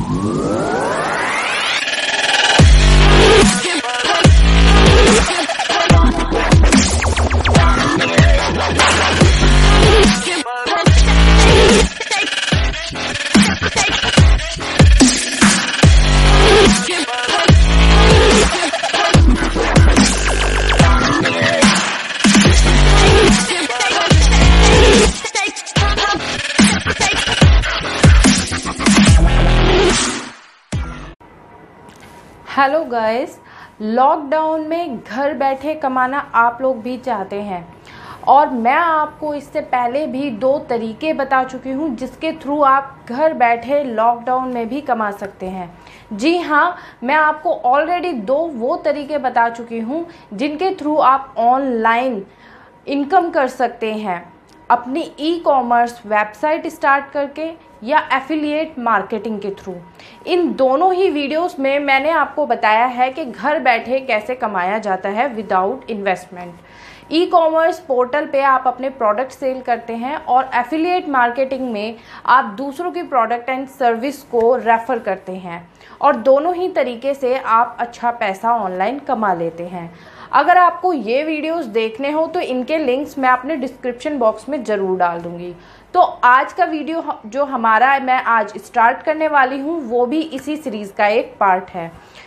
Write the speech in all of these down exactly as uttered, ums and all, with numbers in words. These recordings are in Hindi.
हेलो गाइस, लॉकडाउन में घर बैठे कमाना आप लोग भी चाहते हैं और मैं आपको इससे पहले भी दो तरीके बता चुकी हूँ जिसके थ्रू आप घर बैठे लॉकडाउन में भी कमा सकते हैं। जी हाँ, मैं आपको ऑलरेडी दो वो तरीके बता चुकी हूँ जिनके थ्रू आप ऑनलाइन इनकम कर सकते हैं अपनी ई कॉमर्स वेबसाइट स्टार्ट करके या एफिलिएट मार्केटिंग के थ्रू। इन दोनों ही वीडियोस में मैंने आपको बताया है कि घर बैठे कैसे कमाया जाता है without investment. E commerce portal पे आप अपने प्रोडक्ट सेल करते हैं और एफिलिएट मार्केटिंग में आप दूसरों की प्रोडक्ट एंड सर्विस को रेफर करते हैं और दोनों ही तरीके से आप अच्छा पैसा ऑनलाइन कमा लेते हैं। अगर आपको ये वीडियोस देखने हो तो इनके लिंक्स मैं अपने डिस्क्रिप्शन बॉक्स में ज़रूर डाल दूँगी। तो आज का वीडियो जो हमारा मैं आज स्टार्ट करने वाली हूँ वो भी इसी सीरीज़ का एक पार्ट है।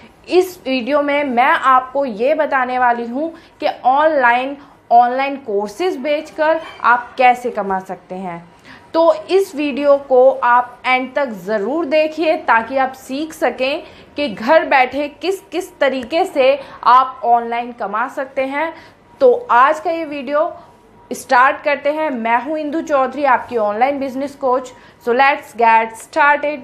इस वीडियो में मैं आपको ये बताने वाली हूँ कि ऑनलाइन ऑनलाइन कोर्सेज बेचकर आप कैसे कमा सकते हैं। तो इस वीडियो को आप एंड तक ज़रूर देखिए ताकि आप सीख सकें कि घर बैठे किस किस तरीके से आप ऑनलाइन कमा सकते हैं। तो आज का ये वीडियो स्टार्ट करते हैं। मैं हूं इंदु चौधरी, आपकी online business coach. So let's get started.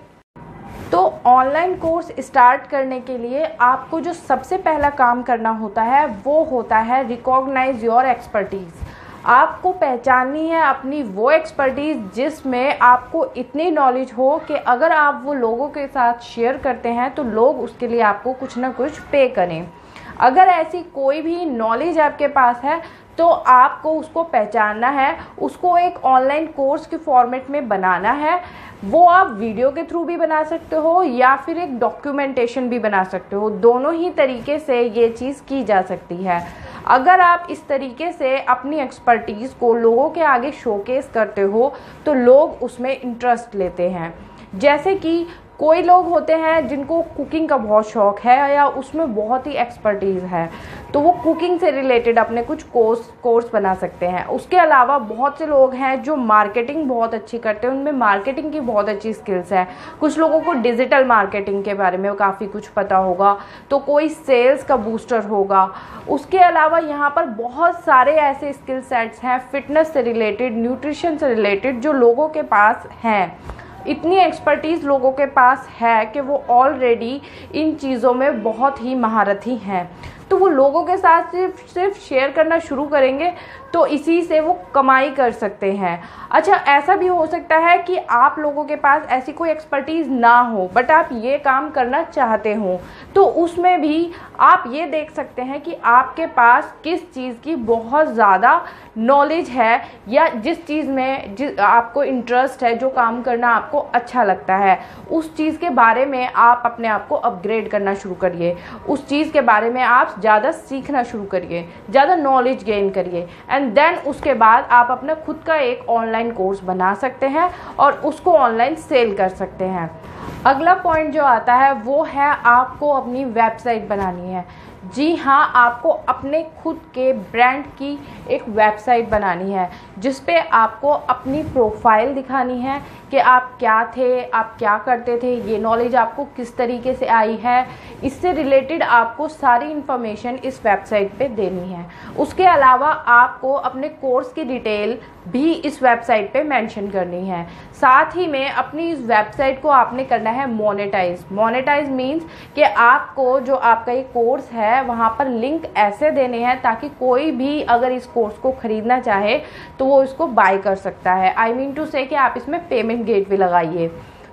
तो ऑनलाइन कोर्स स्टार्ट करने के लिए आपको जो सबसे पहला काम करना होता है वो होता है रिकॉग्नाइज योर एक्सपर्टीज़। आपको पहचाननी है अपनी वो एक्सपर्टीज़ जिसमें आपको इतनी नॉलेज हो कि अगर आप वो लोगों के साथ शेयर करते हैं तो लोग उसके लिए आपको कुछ ना कुछ पे करें। अगर ऐसी कोई भी नॉलेज आपके पास है तो आपको उसको पहचानना है, उसको एक ऑनलाइन कोर्स के फॉर्मेट में बनाना है। वो आप वीडियो के थ्रू भी बना सकते हो या फिर एक डॉक्यूमेंटेशन भी बना सकते हो। दोनों ही तरीके से ये चीज़ की जा सकती है। अगर आप इस तरीके से अपनी एक्सपर्टीज़ को लोगों के आगे शोकेस करते हो तो लोग उसमें इंटरेस्ट लेते हैं। जैसे कि कोई लोग होते हैं जिनको कुकिंग का बहुत शौक़ है या उसमें बहुत ही एक्सपर्टीज़ है तो वो कुकिंग से रिलेटेड अपने कुछ कोर्स कोर्स बना सकते हैं। उसके अलावा बहुत से लोग हैं जो मार्केटिंग बहुत अच्छी करते हैं, उनमें मार्केटिंग की बहुत अच्छी स्किल्स है। कुछ लोगों को डिजिटल मार्केटिंग के बारे में काफ़ी कुछ पता होगा तो कोई सेल्स का बूस्टर होगा। उसके अलावा यहाँ पर बहुत सारे ऐसे स्किल सेट्स हैं फिटनेस से रिलेटेड, न्यूट्रिशन से रिलेटेड जो लोगों के पास हैं। इतनी एक्सपर्टीज़ लोगों के पास है कि वो ऑलरेडी इन चीज़ों में बहुत ही महारथी हैं। तो वो लोगों के साथ सिर्फ सिर्फ शेयर करना शुरू करेंगे तो इसी से वो कमाई कर सकते हैं। अच्छा, ऐसा भी हो सकता है कि आप लोगों के पास ऐसी कोई एक्सपर्टीज़ ना हो बट आप ये काम करना चाहते हो तो उसमें भी आप ये देख सकते हैं कि आपके पास किस चीज़ की बहुत ज़्यादा नॉलेज है या जिस चीज़ में जिस आपको इंटरेस्ट है, जो काम करना आपको अच्छा लगता है, उस चीज़ के बारे में आप अपने आप को अपग्रेड करना शुरू करिए। उस चीज़ के बारे में आप ज़्यादा सीखना शुरू करिए, ज़्यादा नॉलेज गेन करिए एंड देन उसके बाद आप अपना खुद का एक ऑनलाइन कोर्स बना सकते हैं और उसको ऑनलाइन सेल कर सकते हैं। अगला पॉइंट जो आता है वो है आपको अपनी वेबसाइट बनानी है। जी हाँ, आपको अपने खुद के ब्रांड की एक वेबसाइट बनानी है जिस पे आपको अपनी प्रोफाइल दिखानी है कि आप क्या थे, आप क्या करते थे, ये नॉलेज आपको किस तरीके से आई है। इससे रिलेटेड आपको सारी इन्फॉर्मेशन इस वेबसाइट पे देनी है। उसके अलावा आपको अपने कोर्स की डिटेल भी इस वेबसाइट पे मेंशन करनी है। साथ ही में अपनी इस वेबसाइट को आपने करना है मोनेटाइज। मोनेटाइज मीन्स कि आपको जो आपका ये कोर्स है वहाँ पर लिंक ऐसे देने हैं ताकि कोई भी अगर इस कोर्स को ख़रीदना चाहे तो वो इसको बाय कर सकता है। आई मीन टू से कि आप इसमें पेमेंट गेटवे लगाइए।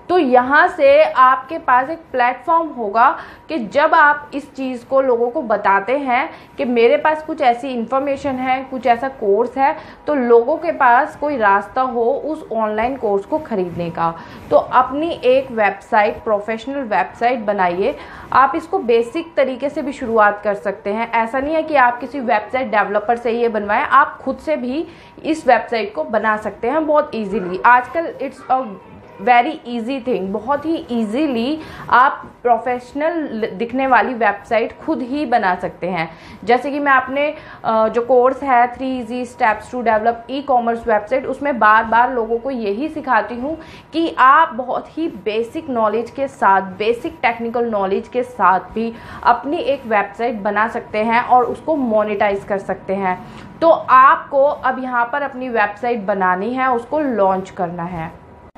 तो यहाँ से आपके पास एक प्लेटफॉर्म होगा कि जब आप इस चीज़ को लोगों को बताते हैं कि मेरे पास कुछ ऐसी इन्फॉर्मेशन है, कुछ ऐसा कोर्स है, तो लोगों के पास कोई रास्ता हो उस ऑनलाइन कोर्स को खरीदने का। तो अपनी एक वेबसाइट, प्रोफेशनल वेबसाइट बनाइए। आप इसको बेसिक तरीके से भी शुरुआत कर सकते हैं। ऐसा नहीं है कि आप किसी वेबसाइट डेवलपर से ये बनवाएं, आप खुद से भी इस वेबसाइट को बना सकते हैं बहुत ईजीली। आजकल it's a very easy thing, बहुत ही इजीली आप प्रोफेशनल दिखने वाली वेबसाइट खुद ही बना सकते हैं। जैसे कि मैं अपने जो कोर्स है three easy steps to develop e commerce website, उसमें बार बार लोगों को यही सिखाती हूँ कि आप बहुत ही बेसिक नॉलेज के साथ, बेसिक टेक्निकल नॉलेज के साथ भी अपनी एक वेबसाइट बना सकते हैं और उसको मोनेटाइज कर सकते हैं। तो आपको अब यहाँ पर अपनी वेबसाइट बनानी है, उसको लॉन्च करना है।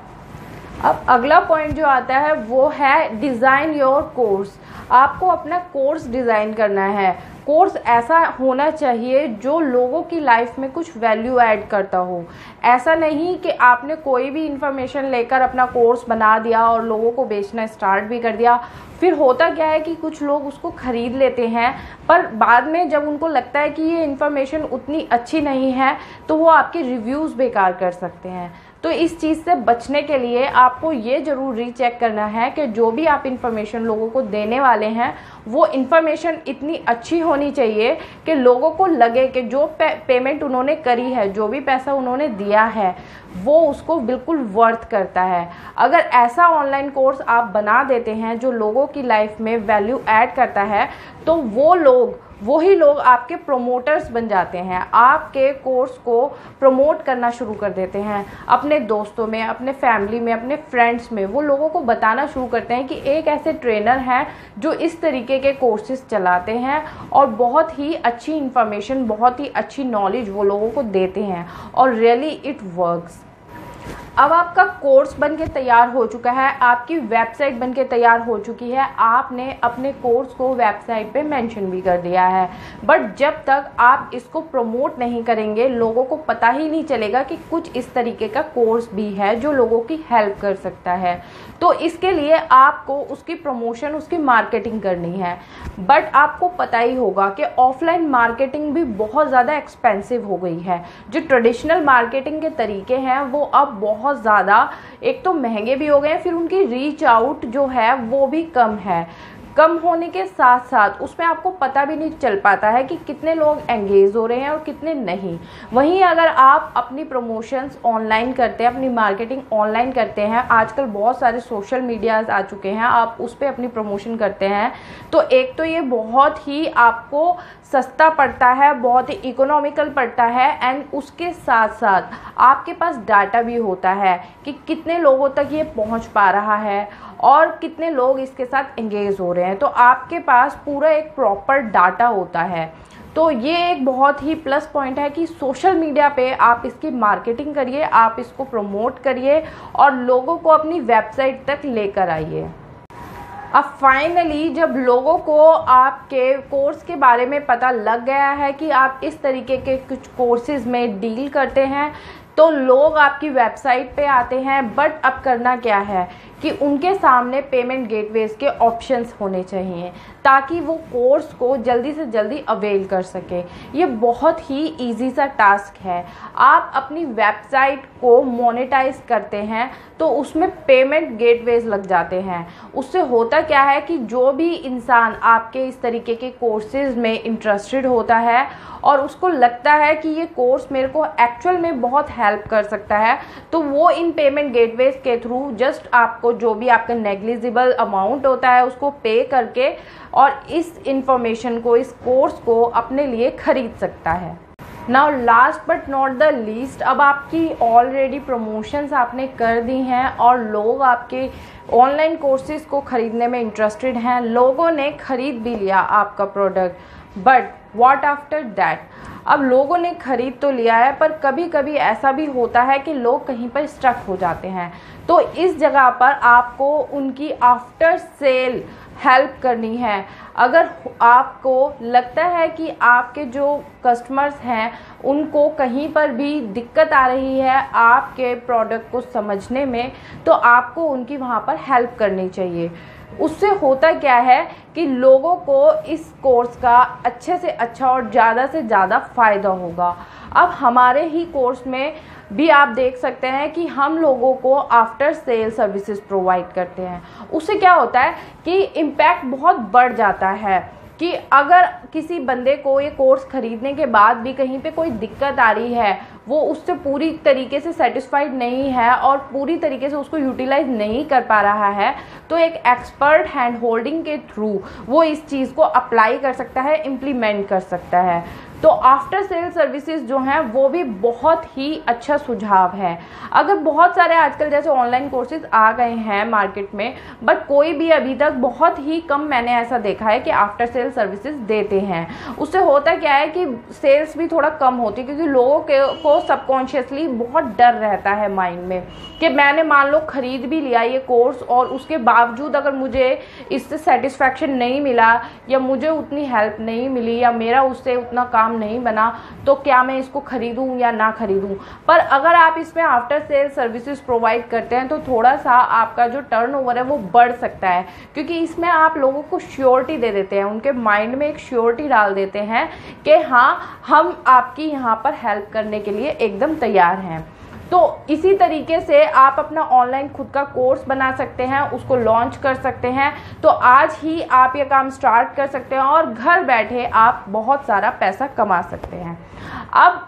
अब अगला पॉइंट जो आता है वो है डिज़ाइन योर कोर्स। आपको अपना कोर्स डिज़ाइन करना है। कोर्स ऐसा होना चाहिए जो लोगों की लाइफ में कुछ वैल्यू ऐड करता हो। ऐसा नहीं कि आपने कोई भी इंफॉर्मेशन लेकर अपना कोर्स बना दिया और लोगों को बेचना स्टार्ट भी कर दिया। फिर होता क्या है कि कुछ लोग उसको ख़रीद लेते हैं, पर बाद में जब उनको लगता है कि ये इन्फॉर्मेशन उतनी अच्छी नहीं है तो वो आपके रिव्यूज़ बेकार कर सकते हैं। तो इस चीज़ से बचने के लिए आपको ये ज़रूर रीचेक करना है कि जो भी आप इन्फॉर्मेशन लोगों को देने वाले हैं वो इन्फॉर्मेशन इतनी अच्छी होनी चाहिए कि लोगों को लगे कि जो पे, पेमेंट उन्होंने करी है, जो भी पैसा उन्होंने दिया है, वो उसको बिल्कुल वर्थ करता है। अगर ऐसा ऑनलाइन कोर्स आप बना देते हैं जो लोगों की लाइफ में वैल्यू ऐड करता है, तो वो लोग वही लोग आपके प्रोमोटर्स बन जाते हैं, आपके कोर्स को प्रमोट करना शुरू कर देते हैं अपने दोस्तों में, अपने फैमिली में, अपने फ्रेंड्स में। वो लोगों को बताना शुरू करते हैं कि एक ऐसे ट्रेनर हैं जो इस तरीके के कोर्सेज चलाते हैं और बहुत ही अच्छी इन्फॉर्मेशन, बहुत ही अच्छी नॉलेज वो लोगों को देते हैं और रियली इट वर्क्स। अब आपका कोर्स बन के तैयार हो चुका है, आपकी वेबसाइट बन के तैयार हो चुकी है, आपने अपने कोर्स को वेबसाइट पे मेंशन भी कर दिया है, बट जब तक आप इसको प्रमोट नहीं करेंगे लोगों को पता ही नहीं चलेगा कि कुछ इस तरीके का कोर्स भी है जो लोगों की हेल्प कर सकता है। तो इसके लिए आपको उसकी प्रमोशन, उसकी मार्केटिंग करनी है। बट आपको पता ही होगा कि ऑफलाइन मार्केटिंग भी बहुत ज़्यादा एक्सपेंसिव हो गई है। जो ट्रेडिशनल मार्केटिंग के तरीके हैं वो अब बहुत ज़्यादा, एक तो महंगे भी हो गए हैं, फिर उनकी रीच आउट जो है वो भी कम है। कम होने के साथ साथ उसमें आपको पता भी नहीं चल पाता है कि कितने लोग एंगेज हो रहे हैं और कितने नहीं। वहीं अगर आप अपनी प्रमोशंस ऑनलाइन करते हैं, अपनी मार्केटिंग ऑनलाइन करते हैं, आजकल बहुत सारे सोशल मीडियाज आ चुके हैं, आप उस पर अपनी प्रमोशन करते हैं, तो एक तो ये बहुत ही आपको सस्ता पड़ता है, बहुत ही इकोनॉमिकल पड़ता है, एंड उसके साथ साथ आपके पास डाटा भी होता है कि कितने लोगों तक ये पहुंच पा रहा है और कितने लोग इसके साथ एंगेज हो रहे हैं। तो आपके पास पूरा एक प्रॉपर डाटा होता है। तो ये एक बहुत ही प्लस पॉइंट है कि सोशल मीडिया पे आप इसकी मार्केटिंग करिए, आप इसको प्रमोट करिए और लोगों को अपनी वेबसाइट तक लेकर आइए। अब फाइनली जब लोगों को आपके कोर्स के बारे में पता लग गया है कि आप इस तरीके के कुछ कोर्सेज में डील करते हैं, तो लोग आपकी वेबसाइट पे आते हैं। बट अब करना क्या है कि उनके सामने पेमेंट गेटवेज के ऑप्शंस होने चाहिए ताकि वो कोर्स को जल्दी से जल्दी अवेल कर सके। ये बहुत ही इजी सा टास्क है। आप अपनी वेबसाइट को मोनेटाइज करते हैं तो उसमें पेमेंट गेटवेज लग जाते हैं। उससे होता क्या है कि जो भी इंसान आपके इस तरीके के कोर्सेज में इंटरेस्टेड होता है और उसको लगता है कि ये कोर्स मेरे को एक्चुअल में बहुत हेल्प कर सकता है, तो वो इन पेमेंट गेटवेज के थ्रू जस्ट आपको जो भी आपका नेग्लिजिबल अमाउंट होता है उसको पे करके और इस इंफॉर्मेशन को, इस कोर्स को अपने लिए खरीद सकता है। Now last but not the least, अब आपकी ऑलरेडी प्रमोशंस आपने कर दी हैं और लोग आपके ऑनलाइन कोर्सेज को खरीदने में इंटरेस्टेड हैं, लोगों ने खरीद भी लिया आपका product, but what after that? अब लोगों ने खरीद तो लिया है पर कभी कभी ऐसा भी होता है कि लोग कहीं पर स्टक हो जाते हैं। तो तो इस जगह पर आपको उनकी आफ्टर सेल हेल्प करनी है। अगर आपको लगता है कि आपके जो कस्टमर्स हैं उनको कहीं पर भी दिक्कत आ रही है आपके प्रोडक्ट को समझने में, तो आपको उनकी वहाँ पर हेल्प करनी चाहिए। उससे होता क्या है कि लोगों को इस कोर्स का अच्छे से अच्छा और ज़्यादा से ज़्यादा फ़ायदा होगा। अब हमारे ही कोर्स में भी आप देख सकते हैं कि हम लोगों को आफ्टर सेल सर्विसेज प्रोवाइड करते हैं। उससे क्या होता है कि इम्पैक्ट बहुत बढ़ जाता है कि अगर किसी बंदे को ये कोर्स खरीदने के बाद भी कहीं पे कोई दिक्कत आ रही है, वो उससे पूरी तरीके से सेटिस्फाइड नहीं है और पूरी तरीके से उसको यूटिलाइज नहीं कर पा रहा है, तो एक एक्सपर्ट हैंड होल्डिंग के थ्रू वो इस चीज़ को अप्लाई कर सकता है, इम्प्लीमेंट कर सकता है। तो आफ्टर सेल सर्विसेज जो हैं वो भी बहुत ही अच्छा सुझाव है। अगर बहुत सारे आजकल जैसे ऑनलाइन कोर्सेज आ गए हैं मार्केट में, बट कोई भी अभी तक बहुत ही कम मैंने ऐसा देखा है कि आफ्टर सेल सर्विसेज देते हैं। उससे होता क्या है कि सेल्स भी थोड़ा कम होती है, क्योंकि लोगों के को सबकॉन्शियसली बहुत डर रहता है माइंड में कि मैंने मान लो खरीद भी लिया ये कोर्स और उसके बावजूद अगर मुझे इससे सेटिस्फैक्शन नहीं मिला या मुझे उतनी हेल्प नहीं मिली या मेरा उससे उतना काम नहीं बना, तो क्या मैं इसको खरीदूं या ना खरीदूं। पर अगर आप इसमें आफ्टर सेल सर्विसेज प्रोवाइड करते हैं तो थोड़ा सा आपका जो टर्नओवर है वो बढ़ सकता है, क्योंकि इसमें आप लोगों को श्योरिटी दे देते हैं, उनके माइंड में एक श्योरिटी डाल देते हैं कि हाँ हम आपकी यहाँ पर हेल्प करने के लिए एकदम तैयार हैं। तो इसी तरीके से आप अपना ऑनलाइन खुद का कोर्स बना सकते हैं, उसको लॉन्च कर सकते हैं। तो आज ही आप ये काम स्टार्ट कर सकते हैं और घर बैठे आप बहुत सारा पैसा कमा सकते हैं। अब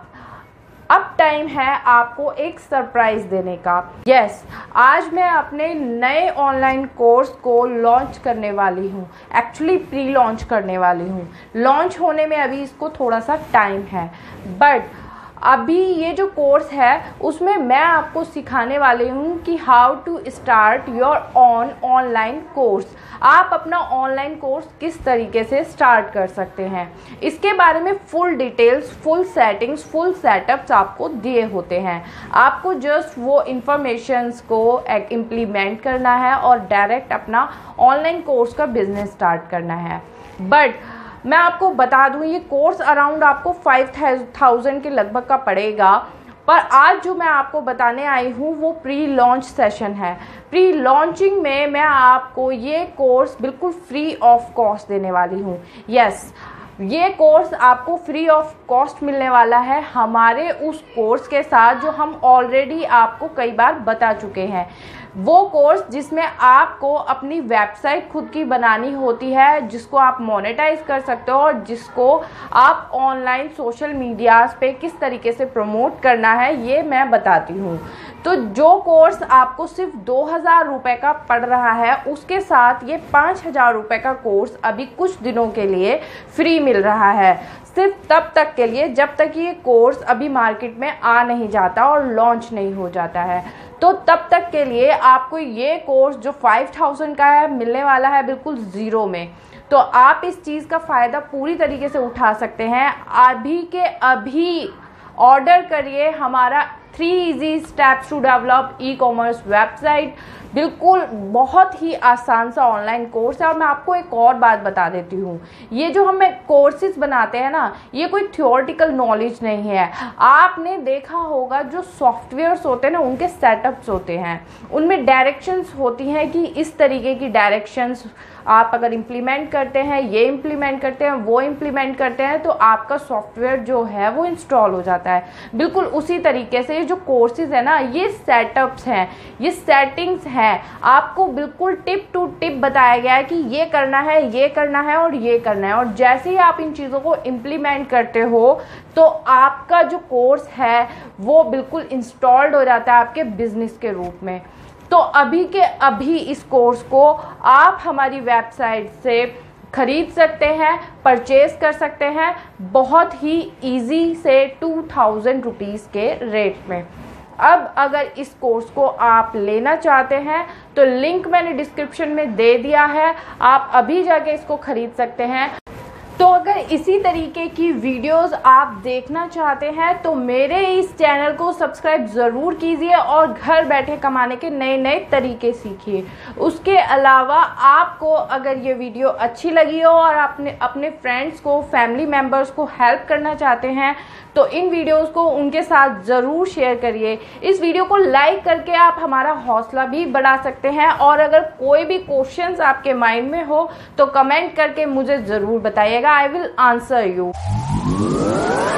अब टाइम है आपको एक सरप्राइज़ देने का। यस, आज मैं अपने नए ऑनलाइन कोर्स को लॉन्च करने वाली हूँ, एक्चुअली प्री लॉन्च करने वाली हूँ। लॉन्च होने में अभी इसको थोड़ा सा टाइम है, बट अभी ये जो कोर्स है उसमें मैं आपको सिखाने वाली हूँ कि how to start your on online course. आप अपना ऑनलाइन कोर्स किस तरीके से स्टार्ट कर सकते हैं, इसके बारे में full details, full settings, full setups आपको दिए होते हैं। आपको जस्ट वो इन्फॉर्मेशंस को इम्प्लीमेंट करना है और डायरेक्ट अपना ऑनलाइन कोर्स का बिजनेस स्टार्ट करना है। बट मैं आपको बता दूं ये कोर्स अराउंड आपको फाइव थाउजेंड के लगभग का पड़ेगा। पर आज जो मैं आपको बताने आई हूँ वो प्री लॉन्च सेशन है। प्री लॉन्चिंग में मैं आपको ये कोर्स बिल्कुल फ्री ऑफ कॉस्ट देने वाली हूँ। यस, ये कोर्स आपको फ्री ऑफ कॉस्ट मिलने वाला है हमारे उस कोर्स के साथ जो हम ऑलरेडी आपको कई बार बता चुके हैं। वो कोर्स जिसमें आपको अपनी वेबसाइट खुद की बनानी होती है, जिसको आप मोनेटाइज कर सकते हो और जिसको आप ऑनलाइन सोशल मीडियाज़ पे किस तरीके से प्रमोट करना है ये मैं बताती हूँ। तो जो कोर्स आपको सिर्फ दो हज़ार रुपये का पड़ रहा है, उसके साथ ये पाँच हज़ार रुपये का कोर्स अभी कुछ दिनों के लिए फ्री मिल रहा है, सिर्फ तब तक के लिए जब तक ये कोर्स अभी मार्केट में आ नहीं जाता और लॉन्च नहीं हो जाता है। तो तब तक के लिए आपको ये कोर्स जो फाइव थाउजेंड का है मिलने वाला है बिल्कुल ज़ीरो में। तो आप इस चीज़ का फ़ायदा पूरी तरीके से उठा सकते हैं। अभी के अभी ऑर्डर करिए हमारा three easy steps to develop e commerce website. बिल्कुल बहुत ही आसान सा ऑनलाइन कोर्स है। और मैं आपको एक और बात बता देती हूँ, ये जो हम कोर्सेज बनाते हैं ना, ये कोई थियोरटिकल नॉलेज नहीं है। आपने देखा होगा जो सॉफ्टवेयर्स होते हैं ना, उनके सेटअप्स होते हैं, उनमें डायरेक्शंस होती हैं कि इस तरीके की डायरेक्शंस आप अगर इम्प्लीमेंट करते हैं, ये इम्प्लीमेंट करते हैं, वो इम्प्लीमेंट करते हैं, तो आपका सॉफ्टवेयर जो है वो इंस्टॉल हो जाता है। बिल्कुल उसी तरीके से ये जो कोर्सेज है ना, ये सेटअप्स हैं, ये सेटिंग्स हैं। आपको बिल्कुल टिप टू टिप बताया गया है कि ये करना है, ये करना है और ये करना है। और जैसे ही आप इन चीज़ों को इम्प्लीमेंट करते हो तो आपका जो कोर्स है वो बिल्कुल इंस्टॉल्ड हो जाता है आपके बिजनेस के रूप में। तो अभी के अभी इस कोर्स को आप हमारी वेबसाइट से खरीद सकते हैं, परचेज कर सकते हैं बहुत ही इजी से टू थाउजेंड रुपीज़ के रेट में। अब अगर इस कोर्स को आप लेना चाहते हैं तो लिंक मैंने डिस्क्रिप्शन में दे दिया है, आप अभी जाके इसको खरीद सकते हैं। तो अगर इसी तरीके की वीडियोस आप देखना चाहते हैं तो मेरे इस चैनल को सब्सक्राइब ज़रूर कीजिए और घर बैठे कमाने के नए नए तरीके सीखिए। उसके अलावा आपको अगर ये वीडियो अच्छी लगी हो और आपने अपने फ्रेंड्स को, फैमिली मेम्बर्स को हेल्प करना चाहते हैं तो इन वीडियोस को उनके साथ ज़रूर शेयर करिए। इस वीडियो को लाइक करके आप हमारा हौसला भी बढ़ा सकते हैं और अगर कोई भी क्वेश्चंस आपके माइंड में हो तो कमेंट करके मुझे ज़रूर बताइएगा। I will answer you.